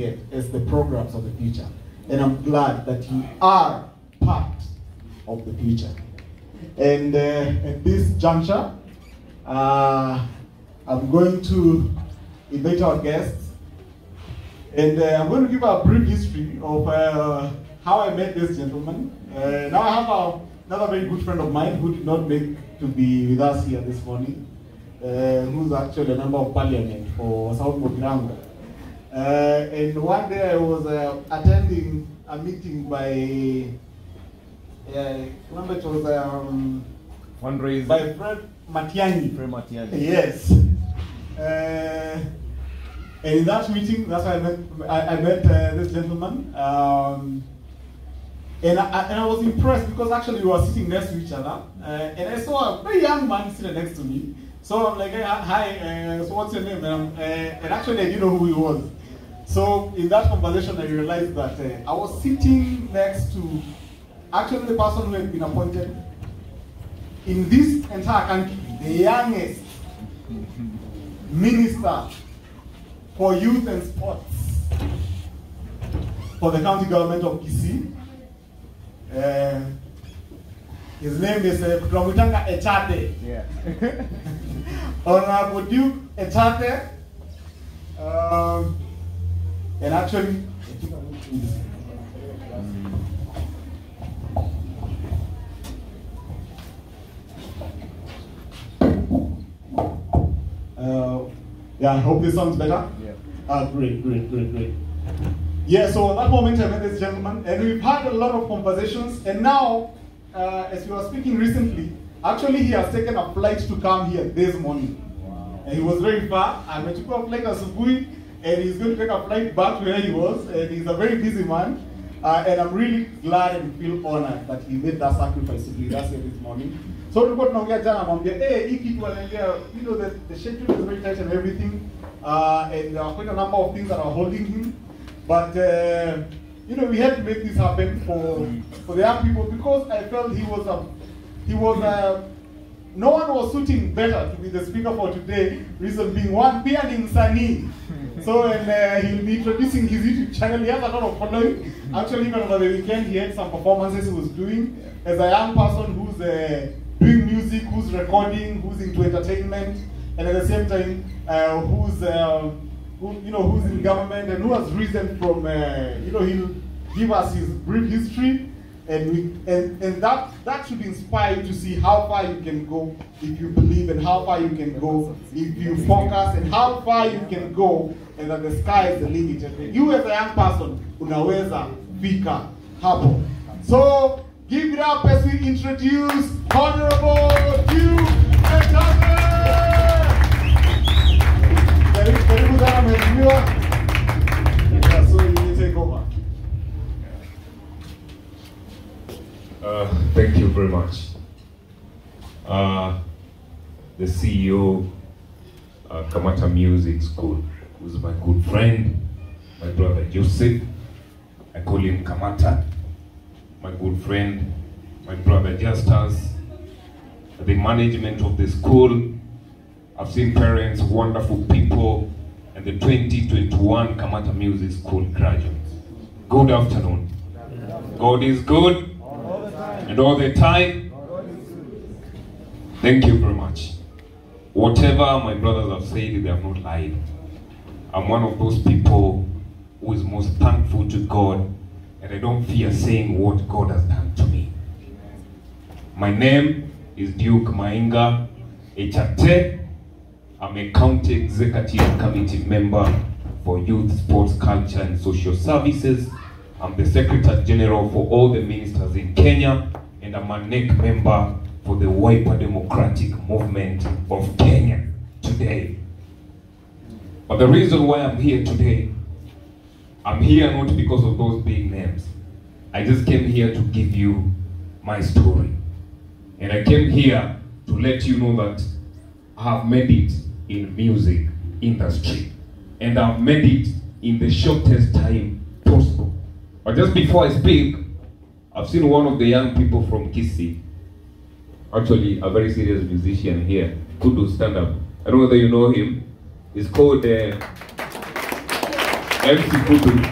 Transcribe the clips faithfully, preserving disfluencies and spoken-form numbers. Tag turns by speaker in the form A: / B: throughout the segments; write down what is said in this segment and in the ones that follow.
A: it as the programs of the future. And I'm glad that you are part of the future. And uh, at this juncture, uh, I'm going to invite our guests. And uh, I'm going to give a brief history of uh, how I met this gentleman. Uh, now I have a, another very good friend of mine who did not make to be with us here this morning, uh, who's actually a member of parliament for South Mogirango. Uh, and one day I was uh, attending a meeting by, uh, remember it was um,
B: fundraising
A: by Fred Matiani.
B: Fred Matiani.
A: Yes. Uh, and in that meeting, that's why I met, I, I met uh, this gentleman. Um, and, I, and I was impressed because actually we were sitting next to each other. Uh, and I saw a very young man sitting next to me. So I'm like, hey, hi, uh, so what's your name? And, uh, and actually I didn't know who he was. So in that conversation, I realized that uh, I was sitting next to actually the person who had been appointed in this entire country, the youngest minister for youth and sports for the county government of Kisii. Uh, his name is uh, Echate.
B: Yeah.
A: Honorable Duke Echate. Um, And actually, uh, yeah, I hope this sounds better.
B: Yeah.
A: Uh, great, great, great, great. Yeah, so at that moment I met this gentleman, and we've had a lot of conversations. And now, uh, as we were speaking recently, actually he has taken a flight to come here this morning. Wow. And he was very far. I met a flight as Subui. And he's going to take a flight back to where he was, and he's a very busy man. Uh, and I'm really glad and feel honored that he made that sacrifice to be us here this morning. So we got Nongia Jana Mambia, hey, you know, the, the schedule is very tight and everything. Uh, and there are quite a number of things that are holding him. But, uh, you know, we had to make this happen for, for the young people because I felt he was a, he was a, no one was suiting better to be the speaker for today, reason being one, Pia Sani. So and uh, he'll be introducing his YouTube channel. He has a lot of following. Actually, even over the weekend, he had some performances he was doing. As a young person who's uh, doing music, who's recording, who's into entertainment, and at the same time, uh, who's uh, who, you know, who's in government and who has risen from, uh, you know, he'll give us his brief history. And, we, and, and that, that should inspire you to see how far you can go if you believe, and how far you can go if you focus, and how far you can go, and that the sky is the limit. And you as a young person, unaweza fika hapo. So give it up as we introduce Honorable Duke Echate. Karibu sana mheshimiwa. So you can take over.
C: Uh, thank you very much. Uh, the C E O, uh, Kamata Music School, who's my good friend, my brother Joseph. I call him Kamata. My good friend, my brother Justus. The management of the school. I've seen parents, wonderful people, and the twenty twenty-one Kamata Music School graduates. Good afternoon. God is good. And all the time, thank you very much. Whatever my brothers have said, they have not lied. I'm one of those people who is most thankful to God, and I don't fear saying what God has done to me. My name is Duke Mainga Echate. I'm a county executive committee member for youth, sports, culture, and social services. I'm the Secretary General for all the ministers in Kenya, and I'm a N E C member for the Wiper Democratic Movement of Kenya today. But the reason why I'm here today, I'm here not because of those big names. I just came here to give you my story. And I came here to let you know that I have made it in music industry. And I've made it in the shortest time possible. But just before I speak, I've seen one of the young people from Kisii, actually a very serious musician here, who do stand up. I don't know whether you know him. He's called uh, M C Kudu.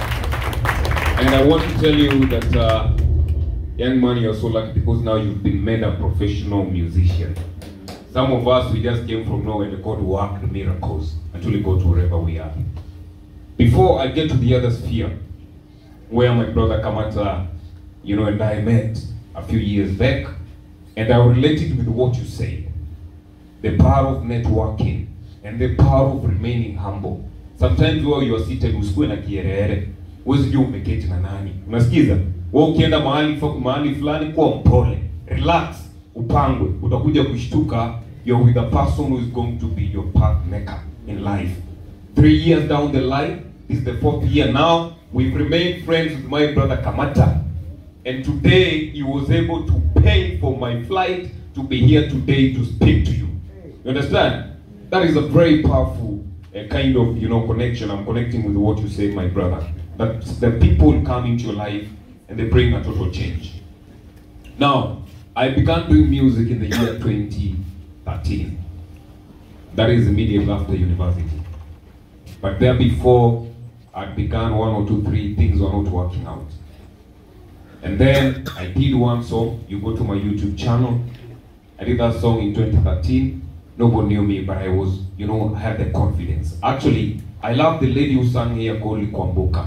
C: And I want to tell you that, uh, young man, you're so lucky because now you've been made a professional musician. Some of us, we just came from nowhere and God worked miracles until we got to wherever we are. Before I get to the other sphere, where my brother Kamata, you know, and I met a few years back, and I related with what you said. The power of networking and the power of remaining humble. Sometimes while you are seated, usikue na kierere, uwezi jua umeketi na nani. Unasikiza? Wewe ukienda mahali mahali fulani kwa mpole, relax, upangwe, utakuja kushtuka you're with a person who is going to be your path maker in life. Three years down the line, this is the fourth year now, we've remained friends with my brother Kamata. And today, he was able to pay for my flight to be here today to speak to you. You understand? That is a very powerful uh, kind of, you know, connection. I'm connecting with what you say, my brother. That the people come into your life and they bring a total change. Now, I began doing music in the year twenty thirteen. That is immediately after university. But there before, I began one or two, three things were not working out. And then I did one song. You go to my YouTube channel. I did that song in twenty thirteen. Nobody knew me, but I was, you know, I had the confidence. Actually, I love the lady who sang here called Kwamboka.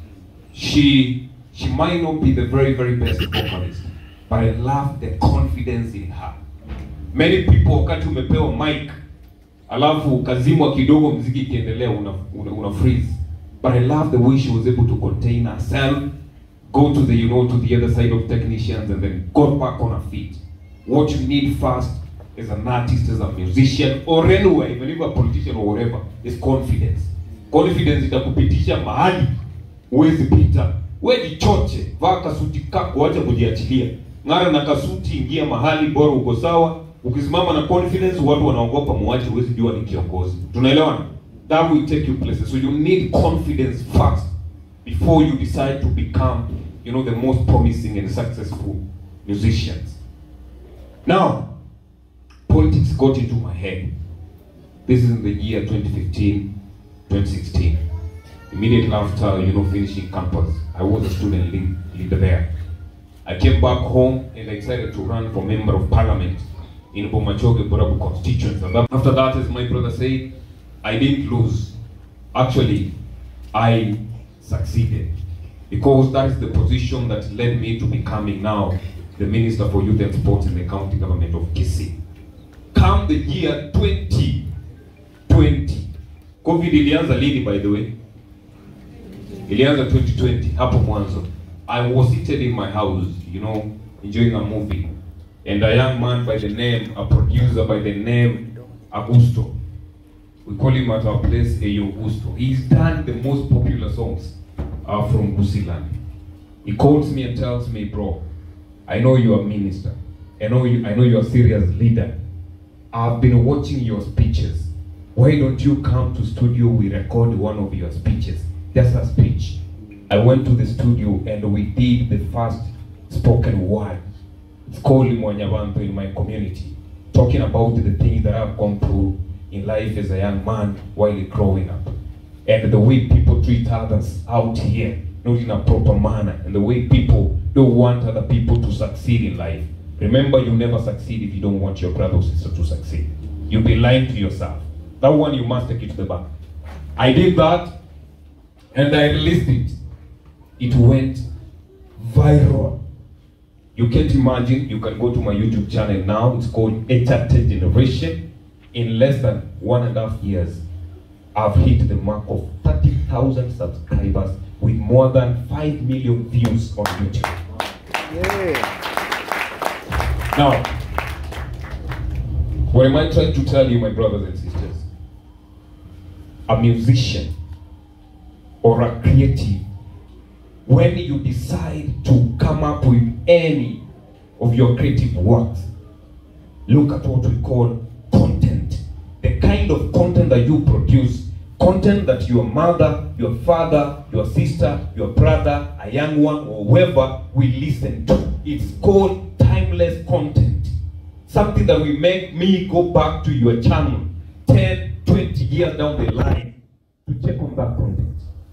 C: She, she might not be the very, very best vocalist, but I love the confidence in her. Many people, wakati umepewa mic, alafu kazimwa kidogo mziki ikiendelea una, una, una freeze. But I love the way she was able to contain herself, go to the, you know, to the other side of technicians and then got back on her feet. What you need first as an artist, as a musician, or anywhere, even if a politician or whatever, is confidence. Confidence itakupitisha mahali huwezi pita. Wewe jichoche, vaa kasuti kako, acha kujiachilia. Ngara na kasuti, ingia mahali bora uko sawa. Ukisimama na confidence, watu wanaogopa muache, huwezi jua ni kiongozi. Tunaelewana? That will take you places. So you need confidence first before you decide to become, you know, the most promising and successful musicians. Now, politics got into my head. This is in the year twenty fifteen, twenty sixteen. Immediately after, you know, finishing campus, I was a student lead, leader there. I came back home and I decided to run for member of parliament in Bomachoge Borabu constituency. And after that, as my brother said, I didn't lose. Actually, I succeeded. Because that is the position that led me to becoming now the Minister for Youth and Sports in the county government of Kisii. Come the year twenty twenty. COVID ilianza lini, by the way? Ilianza twenty twenty, hapo mwanzo. I was seated in my house, you know, enjoying a movie. And a young man by the name, a producer by the name Augusto. We call him at our place Eyo Augusto. He's done the most popular songs uh, from Gusiland. He calls me and tells me, bro, I know you're a minister. I know you, I know you're a serious leader. I've been watching your speeches. Why don't you come to studio, we record one of your speeches. Just a speech. I went to the studio and we did the first spoken word. It's called Mwanyabanto in my community. Talking about the things that I've gone through in life as a young man while growing up. And the way people treat others out here, not in a proper manner. And the way people don't want other people to succeed in life. Remember, you never succeed if you don't want your brother or sister to succeed. You'll be lying to yourself. That one you must take it to the back. I did that and I released it. It went viral. You can't imagine, you can go to my YouTube channel now. It's called Echate Generation. In less than one and a half years, I've hit the mark of thirty thousand subscribers with more than five million views on YouTube. Yeah. Now, what am I trying to tell you, my brothers and sisters? A musician or a creative, when you decide to come up with any of your creative works, look at what we call content. The kind of content that you produce, content that your mother, your father, your sister, your brother, a young one, or whoever will listen to. It's called timeless content. Something that will make me go back to your channel ten, twenty years down the line to check on that content.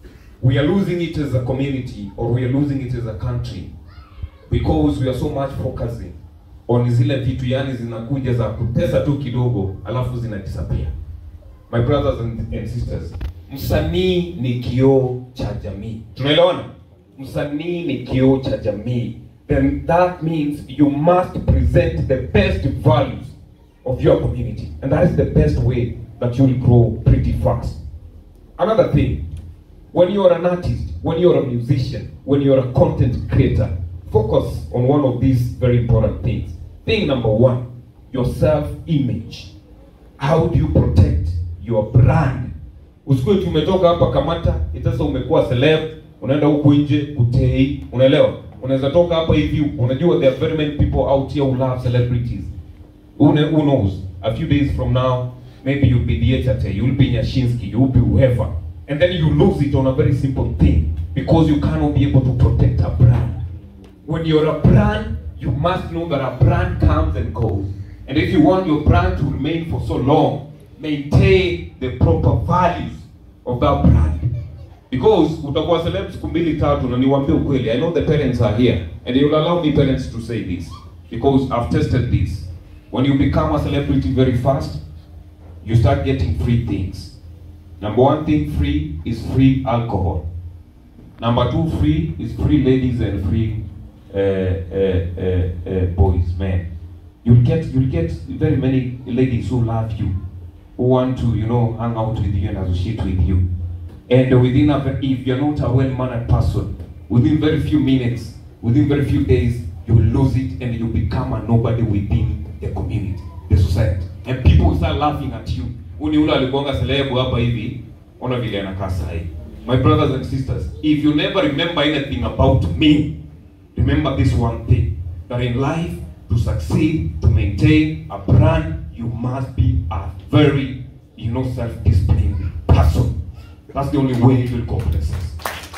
C: we are losing it as a community, or we are losing it as a country, because we are so much focusing on zile vitu yani zinakuja za kutesa tu kidogo alafu zina disappear. My brothers and, and sisters, msanii ni kioo cha jamii. Tunaelewana? Msanii ni kioo cha jamii. Then that means you must present the best values of your community, and that is the best way that you will grow pretty fast. Another thing, when you are an artist, when you are a musician, when you are a content creator, focus on one of these very important things. Thing number one, your self-image. How do you protect your brand? Usikue tumetoka hapa Kamata, itasa umekuwa celeb, unaenda huko nje kutei, unaelewa? Unaweza toka hapa hivi, unajua there are very many people out here who love celebrities. Who, who knows? A few days from now, maybe you'll be the Echate, you'll be Nyashinsky, you'll be whoever. And then you lose it on a very simple thing, because you cannot be able to protect a brand. When you're a brand, you must know that a brand comes and goes. And if you want your brand to remain for so long, maintain the proper values of that brand. Because utakuwa celeb siku mbili tatu na niwaambie ukweli, I know the parents are here, and they will allow me parents to say this, because I've tested this. When you become a celebrity very fast, you start getting free things. Number one thing free is free alcohol. Number two free is free ladies and free uh, uh, uh, uh, boys, men. You'll get you'll get very many ladies who love you, who want to, you know, hang out with you and associate with you. And within a, if you're not a well-mannered person, within very few minutes, within very few days, you will lose it and you become a nobody within the community, the society. And people will start laughing at you. Uni ula alikuanga celeb hapa hivi, ona vile anakaa sahi. My brothers and sisters, if you never remember anything about me, remember this one thing, that in life, to succeed, to maintain a brand, you must be a very, you know, self-disciplined person. That's the only way you will go places.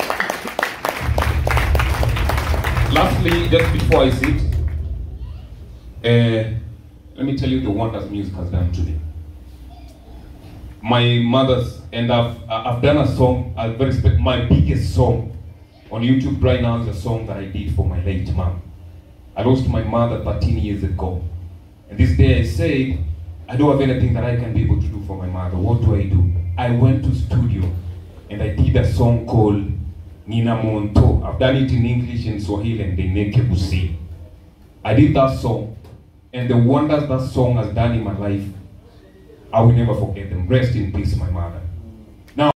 C: Lastly, just before I sit, uh, let me tell you the wonders music has done to me. My mother's, and I've I've done a song, a very spe- my biggest song on YouTube right now is a song that I did for my late mom. I lost my mother thirteen years ago, and this day I said, I don't have anything that I can be able to do for my mother. What do I do? I went to studio and I did a song called Nina Monto. I've done it in English, in Swahili, and in Nekebusi. I did that song, and the wonders that song has done in my life, I will never forget them. Rest in peace, my mother.